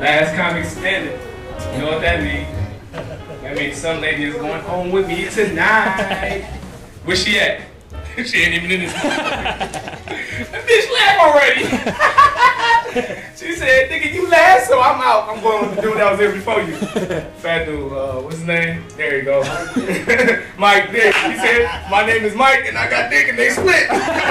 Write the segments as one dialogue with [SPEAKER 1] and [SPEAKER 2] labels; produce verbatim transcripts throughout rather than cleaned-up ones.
[SPEAKER 1] Last comic standing. You know what that means? That means some lady is going home with me tonight. Where she at? She ain't even in this. That bitch laughed already. She said, nigga, you laughed, so I'm out. I'm going with the dude that was here before you. Fat dude, uh, what's his name? There you go. Mike Dick. He said, my name is Mike and I got Dick and they split.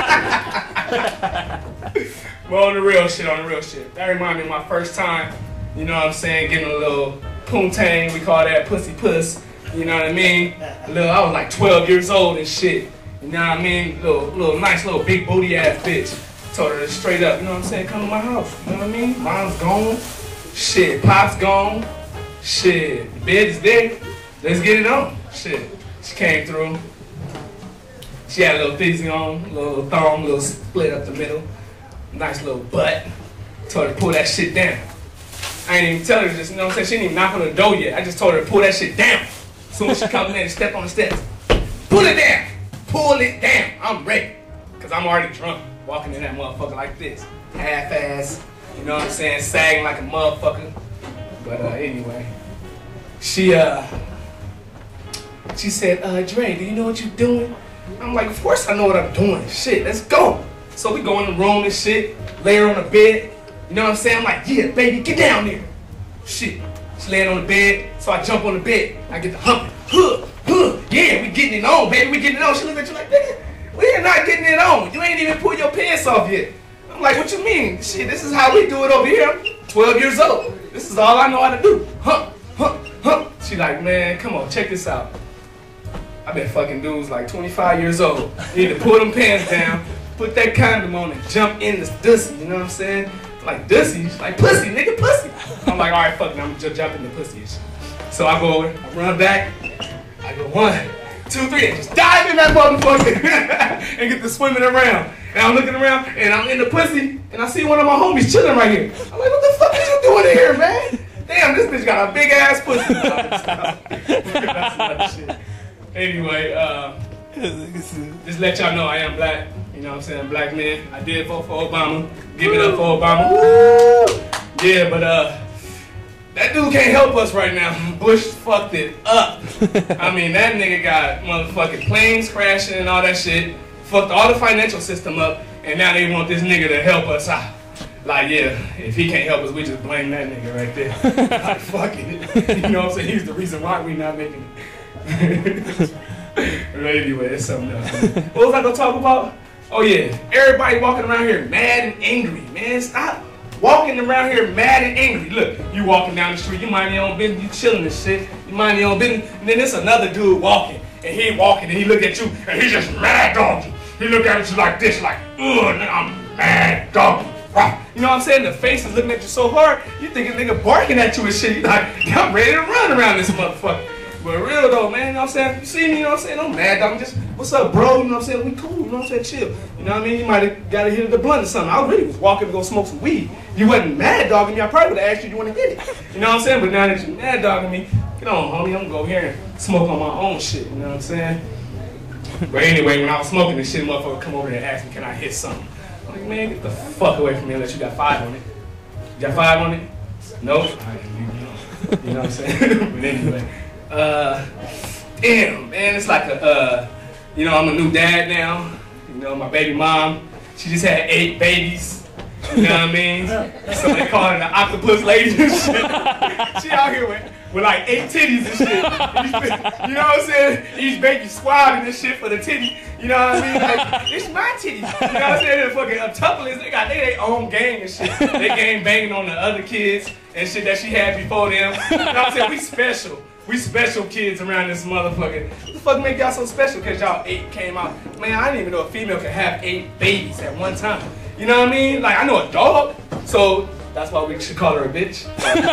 [SPEAKER 1] Well, on the real shit, on the real shit. That reminded me of my first time, you know what I'm saying, getting a little poontang. We call that pussy puss. You know what I mean? A little, I was like twelve years old and shit. You know what I mean? Little, little nice little big booty ass bitch. Told her straight up, you know what I'm saying? Come to my house. You know what I mean? Mom's gone. Shit, Pop's gone. Shit, the bed is there. Let's get it on. Shit. She came through. She had a little thizzy on, a little thong, a little split up the middle. Nice little butt. Told her to pull that shit down. I ain't even tell her this, you know what I'm saying? She didn't even knock on the door yet. I just told her to pull that shit down. As soon as she comes in and step on the steps. Pull it down. Pull it down. I'm ready. Cause I'm already drunk. Walking in that motherfucker like this. Half-ass. You know what I'm saying? Sagging like a motherfucker. But uh, anyway. She uh she said, uh, Dre, do you know what you're doing? I'm like, of course I know what I'm doing. Shit, let's go. So we go in the room and shit, lay her on the bed. You know what I'm saying? I'm like, yeah, baby, get down there. Shit. She laying on the bed, so I jump on the bed. I get the humping. Huh, huh, yeah, we getting it on, baby, we getting it on. She look at you like, nigga, we are not getting it on. You ain't even pulled your pants off yet. I'm like, what you mean? Shit, this is how we do it over here. I'm twelve years old. This is all I know how to do. Huh, huh, huh. She like, man, come on, check this out. I've been fucking dudes like twenty-five years old. You need to pull them pants down, put that condom on and jump in this dussy, you know what I'm saying? Like dussy, she's like pussy, nigga, pussy. I'm like, all right, fuck it, I'm just jumping the pussy. So I go over, I run back, I go one, two, three, and just dive in that motherfucker and get to swimming around. And I'm looking around and I'm in the pussy and I see one of my homies chilling right here. I'm like, what the fuck is you doing in here, man? Damn, this bitch got a big ass pussy. That's another shit. Anyway, uh, just let y'all know I am black. You know what I'm saying? Black man. I did vote for Obama. Give it up for Obama. Woo! Yeah, but uh, that dude can't help us right now. Bush fucked it up. I mean, that nigga got motherfucking planes crashing and all that shit. Fucked all the financial system up. And now they want this nigga to help us out. Like, yeah, if he can't help us, we just blame that nigga right there. Like, fuck it. You know what I'm saying? He's the reason why we not making it. But anyway, it's something else. What was I gonna talk about? Oh yeah, everybody walking around here mad and angry, man. Stop walking around here mad and angry. Look, you walking down the street, you mind your own business, you chilling and shit. You mind your own business, and then there's another dude walking, and he walking, and he look at you, and he just mad dog you. He look at you like this, like, ugh, I'm mad dog you. You know what I'm saying? The face is looking at you so hard, you think a nigga barking at you and shit. You like, I'm ready to run around this motherfucker. But real though, man, you know what I'm saying? You see me, you know what I'm saying? I'm mad, dog. I'm just, what's up, bro? You know what I'm saying? We cool, you know what I'm saying? Chill. You know what I mean? You might have got to hit the blunt or something. I really was walking to go smoke some weed. You wasn't mad dogging me, I probably would have asked you, do you want to hit it? You know what I'm saying? But now that you're mad dogging me, get on, homie, I'm gonna go here and smoke on my own shit, you know what I'm saying? But anyway, when I was smoking this shit, motherfucker come over there and ask me, can I hit something? I'm like, man, get the fuck away from me unless you got five on it. You got five on it? Nope. Right, you, know, you know what I'm saying? But anyway. Uh, damn, man, it's like a, uh, you know, I'm a new dad now. You know, my baby mom, she just had eight babies. You know what I mean? So they call her the octopus lady and shit. She out here with, with like eight titties and shit. You know what I'm saying? Each baby squatting and shit for the titty. You know what I mean? Like, it's my titties. You know what I'm saying? They're fucking uh, tuplets, they got they their own gang and shit. They gang banging on the other kids and shit that she had before them. You know what I'm saying? We special. We special kids around this motherfucker. What the fuck make y'all so special? Cause y'all eight came out. Man, I didn't even know a female could have eight babies at one time. You know what I mean? Like, I know a dog, so that's why we should call her a bitch.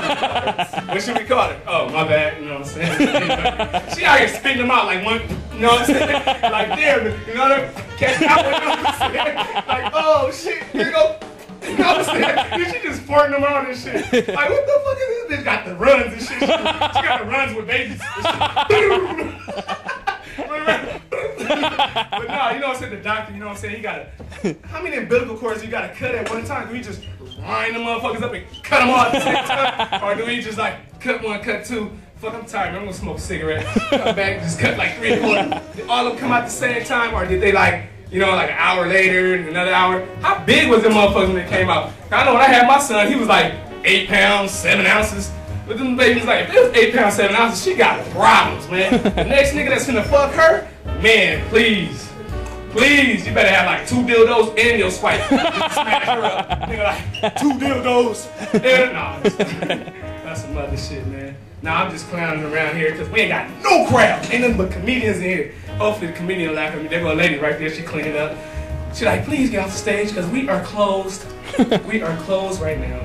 [SPEAKER 1] What should we call her? Oh, my bad, you know what I'm saying? She out here spitting them out like one, you know what I'm saying? Like, damn, you know what I'm catch out, you know what I'm saying? Like, oh, shit, here you go. You know what I'm saying? She just farting them out and shit. Like, what the fuck is this bitch? Got the runs and shit. She got the runs with babies. But no, you know what I'm saying? The doctor, you know what I'm saying? He got a, how many umbilical cords you got to cut at one time? Do we just, you line the motherfuckers up and cut them all at the same time? Or do we just like cut one, cut two? Fuck, I'm tired, man. I'm gonna smoke a cigarette. Come back, just cut like three or four. Did all of them come out the same time, or did they like, you know, like an hour later and another hour? How big was them motherfuckers when they came out? I know when I had my son, he was like eight pounds, seven ounces. But them babies, like, if it was eight pounds, seven ounces, she got problems, man. The next nigga that's gonna fuck her, man, please. Please, you better have like two dildos and your swipe. Just smash her up. Nigga like, two dildos. And nah, that's some other shit, man. Nah, I'm just clowning around here because we ain't got no crowd. Ain't nothing but comedians in here. Hopefully the comedian will laugh at me. There go a lady right there, she cleaning up. She like, please get off the stage because we are closed. We are closed right now.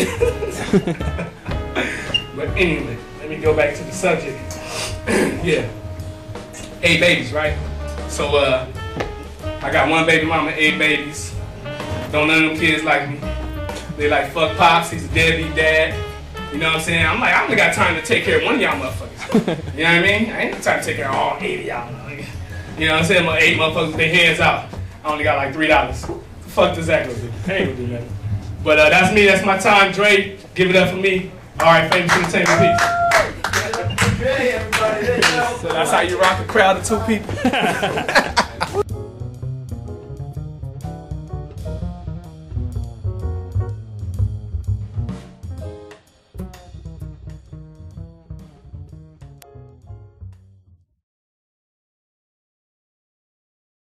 [SPEAKER 1] But anyway, let me go back to the subject. Yeah. Eight babies, right? So, uh, I got one baby mama, eight babies. Don't none of them kids like me. They like, fuck Pops, he's a deadbeat dad. You know what I'm saying? I'm like, I only got time to take care of one of y'all motherfuckers. You know what I mean? I ain't got time to take care of all eight of y'all. You know what I'm saying? My eight motherfuckers with their hands out. I only got like three dollars. The fuck does that go do? I ain't gonna do nothing. But uh, that's me, that's my time, Dre. Give it up for me. All right, Famous Entertainment, peace. Hey, everybody. So that's how you rock a crowd of two people.